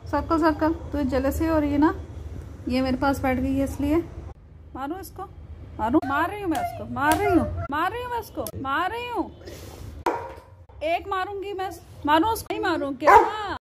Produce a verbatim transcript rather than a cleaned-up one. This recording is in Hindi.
सर्कल सर्कल, तो जेलसी हो रही है ना, ये मेरे पास बैठ गई है इसलिए। मारूं इसको, मारूं, मार रही हूँ मैं उसको, मार रही हूँ मार रही हूँ मैं उसको, मार रही हूँ, एक मारूंगी मैं, मारूं उसको, नहीं मारूं क्या?